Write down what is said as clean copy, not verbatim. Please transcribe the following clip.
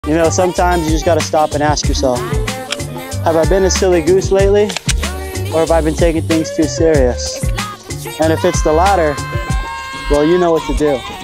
You know, sometimes you just gotta stop and ask yourself, have I been a silly goose lately? Or have I been taking things too serious? And if it's the latter, well, you know what to do.